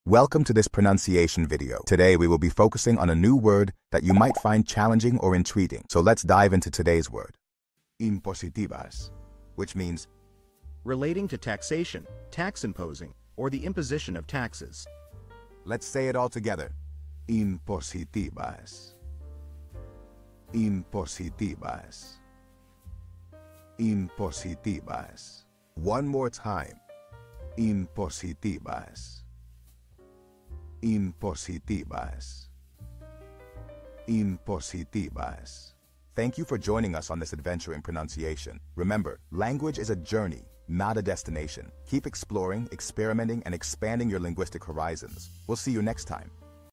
Welcome to this pronunciation video. Today we will be focusing on a new word that you might find challenging or intriguing. So let's dive into today's word. Impositivas, which means relating to taxation, tax imposing, or the imposition of taxes. Let's say it all together. Impositivas. Impositivas. Impositivas. One more time. Impositivas. Impositivas. Impositivas. Thank you for joining us on this adventure in pronunciation. Remember, language is a journey, not a destination. Keep exploring, experimenting, and expanding your linguistic horizons. We'll see you next time.